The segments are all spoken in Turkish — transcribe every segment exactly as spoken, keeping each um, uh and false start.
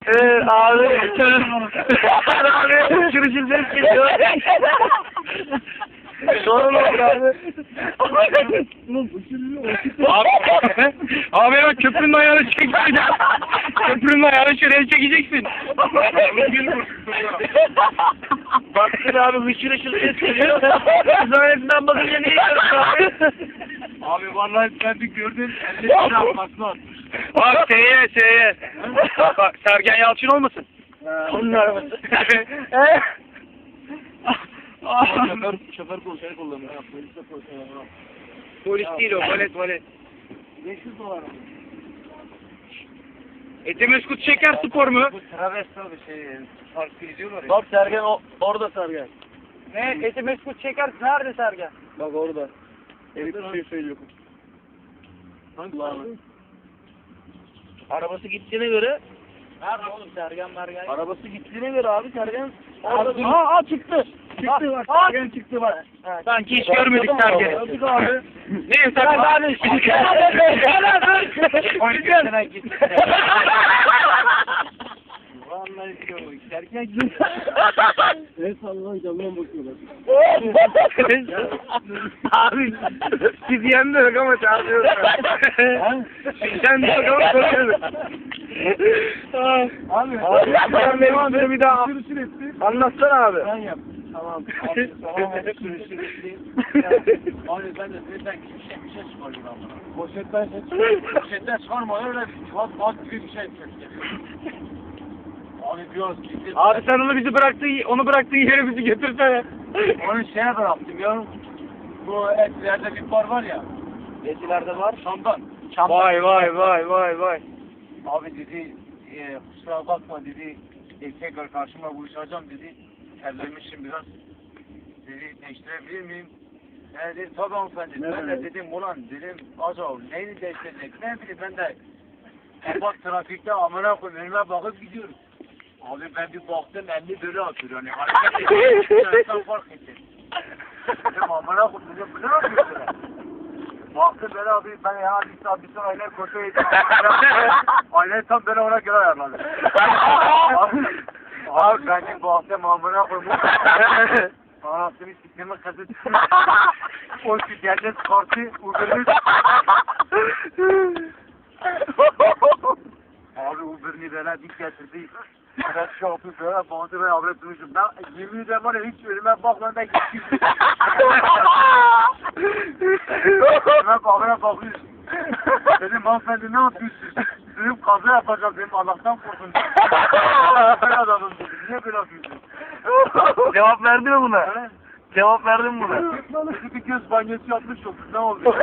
Evet abi. Abi çırışır ses geliyor. Sonra ne oldu abi? Abi, abi hemen köprünün ayağını çekeceksin. Köprünün ayağını şuraya çekeceksin. Baktın abi hışır hışır ses geliyor. Zannetinden bakınca ne yiyorsun abi? Abi vallahi sen bir gördün. elli lira atmasını atmış. Bak S'ye S'ye. Bak Sergen Yalçın olmasın? Onun arabası. Şoför, şoför kol kullanıyor. Polis de kullanıyor. Polis değil o, valet valet. beş yüz dolar mı? Eti Mesut Şeker Spor mu? Bu travesti abi şey, farklı izliyorlar ya. Bak Sergen o, orada Sergen. Ne? Eti Mesut Çeker nerede Sergen? Bak orada. Elif bir şey söylüyor. Hangi Arabası gittiğine göre, Nerede oğlum Sergen Mergen? arabası gittiğine göre abi Sergen Orada orada. aa, aa çıktı. Çıktı bak, Aa, Sergen çıktı bak. Sanki hiç görmedik Sergen'i. Gördük abi. Ne sen abi? Polisine gitti. Vallahi diyor, Sergen gitti. El sallan camdan bakıyorlar. Abi siz yendik ama çağırıyoruz. Sen de yok ama soruyoruz. Abi, Ben benim bir daha sürüsün etti. anlatsana abi. Ben yap. Tamam. Abi, tamam. Sürüsün etti. Abi ben de birden bir şey bir şey çıkarıyorum ama. Poşetten şey çıkarıyorum. Poşetten çıkarma öyle bir çuvat bat gibi bir şey çıkarıyor. Abi biraz gitti. Abi sen onu bizi bıraktın, onu bıraktığın yere bizi götürsene. Onu şeye bıraktım ya. Bu etlerde bir bar var ya. Etlerde var. Şam'dan. Şam'dan. Vay vay vay vay vay. Abi dedi, e, kusura bakma dedi, e, tekrar karşıma buluşacağım dedi. Evlenmişim biraz. Dedi, değiştirebilir miyim? E, dedi, tabii hanımefendi. Ben de dedim, ulan dedim, acaba neyini değiştirecek? Ne bileyim ben de. E, bak trafikte amına koyayım, önüme bakıp gidiyorum. Abi ben bir baktım, elli böyle atıyor yani. Hareket ediyor. İnsan fark etti. Dedim, amına koyayım, dedim, bu ne yapıyorsun? Baktım böyle abi, ben ya bir saat bir sonra aynen koşuya yedim. Aynen tam böyle ona göre ayarladım. Abi, abi benim baktım amına koyayım. Anasını siktiğimi kızı çıkmış. O sikerden çıkarttı, Uber'ini. Abi Uber'ini böyle dik getirdi. Ben şu yapıp böyle bağırdı ben avret durmuşum. Ben yemin ederim var ya hiç önüme bakmadan ben gittim. Önüme bakına bakıyorsun. Dedim hanımefendi ne yapıyorsun? Dedim kaza yapacağım dedim Allah'tan korkun. Ben adamım dedim. Niye böyle yapıyorsun? Cevap verdi mi buna? He? Cevap verdin mi buna? Dedi bir göz banyosu yapmış olduk. Ne oldu?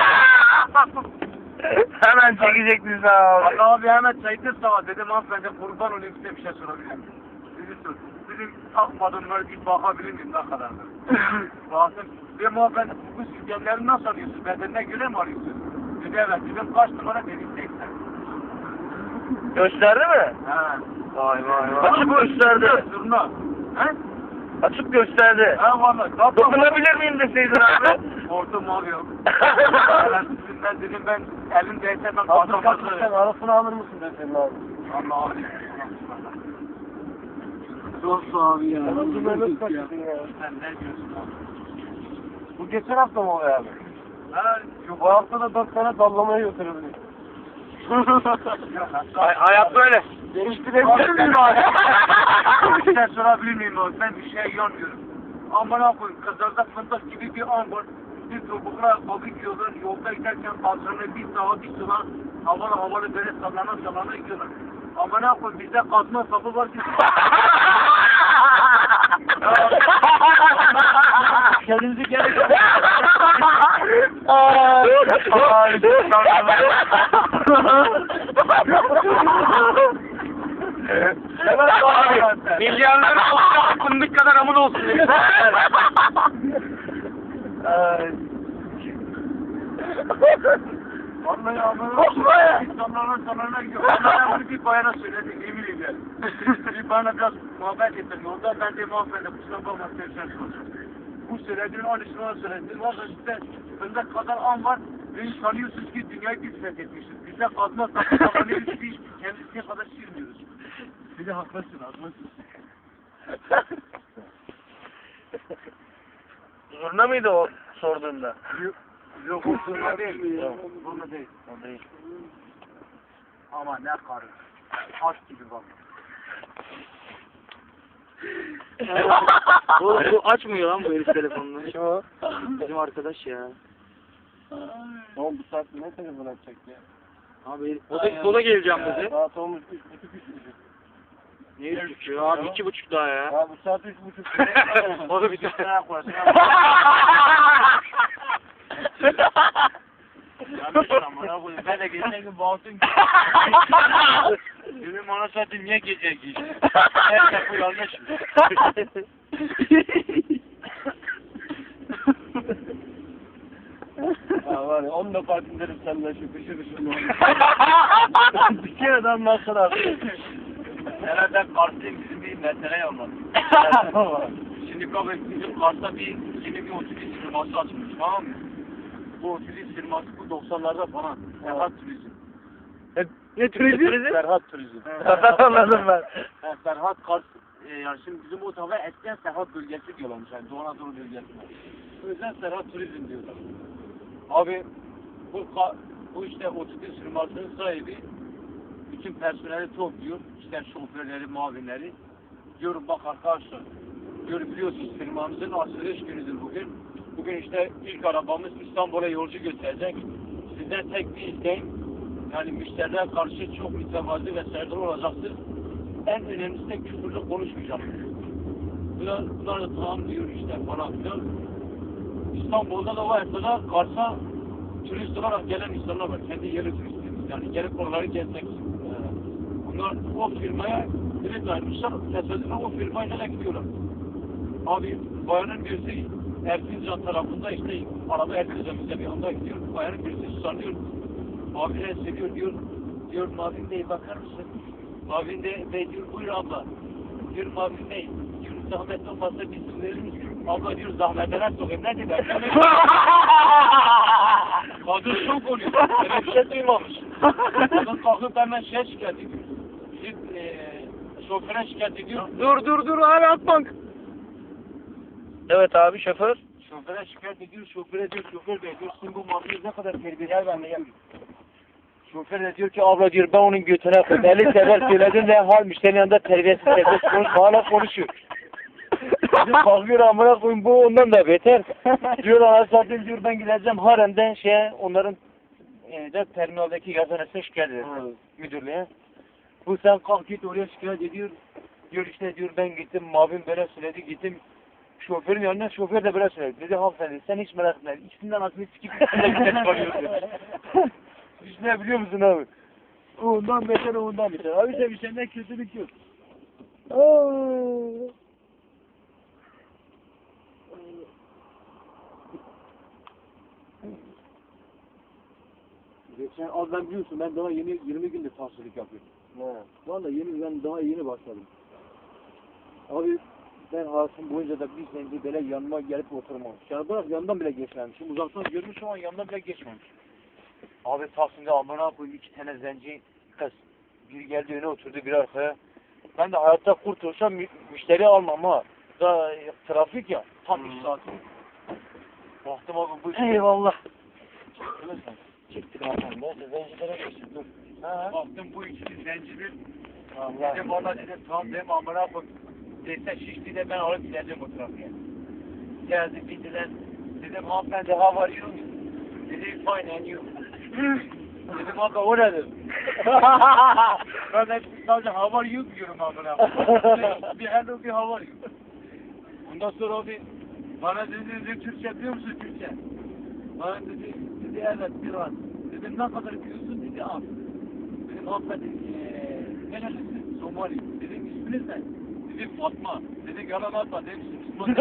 Hemen çekecektin sen abi. Bak abi hemen çaydır sana dedim hanımefendi kurban olayım size bir şey sorabilir miyim? Dedi sor. Dedim takmadım böyle bir bakabilir miyim ne kadardır? Baktım dedim hanımefendi bu sütyenleri nasıl alıyorsun? Bedenine göre mi alıyorsun? Dedi evet dedim kaç numara dedim seksen. Gösterdi mi? He. Vay vay vay. Açıp gösterdi. Durma. He? Açıp gösterdi. He valla. Dokunabilir miyim deseydin abi? Korktum abi yok. Ben dedim ben elim değse ben Abdülkadir patlamasın. sen arasını alır mısın ben senin abi? Allah abi. Dost abi ya. Arasını nasıl kaçırdın ya? Sen ne diyorsun abi? Bu geçen hafta mı oluyor abi? Ha, Şu bu hafta da dört tane dallamaya götürebilir. Hay hayat böyle. Değiştirebilir miyim abi? Bir şey sorabilir miyim abi? Ben bir şey yanmıyorum. Aman koyayım kızlarda fındık gibi bir an var. Bir topukla babik yiyorlar. Yolda giderken patronuna bir sağa bir sola havalı havalı böyle sallana sallana gidiyorlar. Aman koyayım bizde kazma sapı var ki. Kendinizi geri Ay, ay, Evet abi. milyarların olsun, fındık kadar amın olsun diye. Ay. Vallahi amına insanların sanarına gidiyor. Onlara bunu bir bayana söyledik emin ederim. Bir bana biraz muhabbet ettim. Yolda ben de muhabbet ettim. Kusura bakma sevsen soracağım. Bu söylediğin aynısını ona söyledim. Valla sizde bende kadar an var. Ve sanıyorsunuz ki dünyayı biz fethetmişiz. Bize kazma sakın kafanı hiç kendisine kadar sürmüyoruz. Dedi haklısın haklısın. Zurna mıydı o sorduğunda? Yok, yok o sorma değil. Sorma değil. O değil. Ama ne karı. Taş gibi bak. bu, bu açmıyor lan bu herif telefonunu. Kim o? Bizim arkadaş ya. Oğlum bu saatte ne telefon açacak ya? Abi herif, o da, o da geleceğim dedi. Saat olmuş üç buçuk üç buçuk. Ne üç buçuk ya? Abi iki buçuk daha ya. Ya bu saat üç buçuk. O da bir tane. Yanlış amına koyayım. Ben de geçen gün baktım ki. Dedim ona satayım niye gece giy? Her şey bu yanlış mı? Ya var ya on defa dinlerim seninle şu kışı kışını. Bir kere daha nasıl artık? Herhalde Kars'ın bizim bir mesele yapmadı. Şimdi kabul bizim Kars'ta bir yeni bir otobüs firması açmış tamam mı? Bu otobüs firması bu doksanlarda falan. Serhat Turizm. Ne turizm? Serhat Turizm. Anladım ben. Yani Serhat Kars, e, yani şimdi bizim o tarafa eskiden Serhat bölgesi diyorlarmış yani Doğu Anadolu bölgesine. O yüzden Serhat Turizm diyorlar. Abi bu, ka- bu işte otobüs firmasının sahibi bütün personeli topluyor. İşte şoförleri, muavinleri. Diyorum bak arkadaşlar, diyor biliyorsunuz firmamızın açılış günüdür bugün. Bugün işte ilk arabamız İstanbul'a yolcu götürecek. Sizden tek bir isteğim, yani müşteriler karşı çok mütevazi ve saygılı olacaksınız. En önemlisi de küfürlü konuşmayacaksınız. Bunlar, bunlar da tamam diyor işte falan filan. İstanbul'da da var da Kars'a turist olarak gelen insanlar var. Kendi yerli turistimiz. Yani gelip oraları gezmek için. Bunlar o firmaya bilet vermişler. Tesadüfen o firmayla da gidiyorlar. Abi bayanın birisi Erzincan tarafında işte araba Erzincan'da bir anda gidiyor. Bayanın birisi sanıyor. Abi ne seviyor diyor. Diyor Mavin Bey bakar mısın? Mavin de Bey diyor buyur abla. Diyor Mavin Bey. Diyor zahmet olmazsa bir isim verir misin? Abla diyor zahmetler sokayım. Ne dedi? Kadın şok oluyor. Böyle bir şey duymamış. Kadın kalkıp hemen şey şikayet ediyor. Gidip eee şoföre şikayet ediyor. Dur dur dur hala atmak. Evet abi şoför. Şoföre şikayet ediyor. Şoföre diyor şoför bey diyor sizin bu mafyayı ne kadar terbiyeli ben de yapayım. Şoför de diyor ki abla diyor ben onun götüne koyayım. elli sefer söyledim ve hal müşterinin yanında terbiyesiz terbiyesiz konuş. Hala konuşuyor. Bizim kalkıyor amına koyayım bu ondan da beter. Diyor anasını diyor ben gideceğim haremden şeye onların e, de terminaldeki gazetesine şikayet edeceğim. Müdürlüğe. Bu sen kalk git oraya şikayet ediyor. Diyor işte diyor ben gittim mavim böyle söyledi gittim. Şoförün yanına şoför de böyle söyledi. Dedi hanımefendi sen hiç merak etme. İçinden aklını sikip içinden çıkarıyor diyor. Hiç ne biliyor musun abi? Ondan beter ondan beter. Abi sen bir senden kötülük yok. Geçen az ben biliyorsun ben daha yeni yirmi gündür tahsilik yapıyorum. Ne? Vallahi yeni ben daha yeni başladım. Abi ben hayatım boyunca da bir zenci böyle yanıma gelip oturmamış. Yani bırak yanından bile geçmemişim. Uzaktan görmüş ama yanından bile geçmemiş. Abi Taksim'de amına koyayım iki tane zenci kız. Biri geldi öne oturdu bir arkaya. Ben de hayatta kurtulsam mü müşteri almam ha. Da trafik ya. Tam iş saati. Baktım abi bu eyvallah. Çektiler Çektik hanımefendi. Neyse zencilere geçtim dur. Ha. Baktım bu ikisi zencidir. Allah. Dedim bana dedim tamam dedim amına koyayım. Dese şişti de ben alıp gideceğim o trafiğe. Geldi bindiler. Dedim hanımefendi how are you? Dedi fine and you? Dedim abi o ne dedim. Ben hep sadece how are you diyorum amına koyayım. Bir hello bir how are you? Ondan sonra abi bana dedi, dedi Türkçe biliyor musun Türkçe? Bana dedi, dedi evet biraz. Dedim ne kadar biliyorsun dedi abi. Dedim hanımefendi eee nerelisin? Somali. Dedim isminiz ne? Dedim Fatma. Dedi yalan atma. Dedim Müslüman.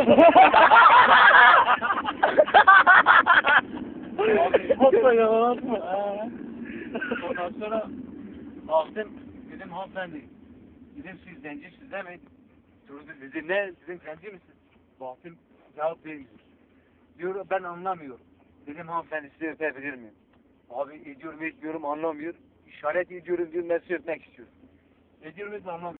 Abi Fatma yalan atma. Ondan sonra baktım dedim hanımefendi. Dedim siz zencisiniz değil mi? Durdu dedi ne? Dedim zenci misin? Baktım cevap vermiyor. Diyor ben anlamıyorum. Dedim hanımefendi sizi öpebilir miyim? Abi ediyorum etmiyorum anlamıyor. İşaret ediyorum diyor ben sizi öpmek istiyorum. Ediyorum etmiyorum anlamıyor.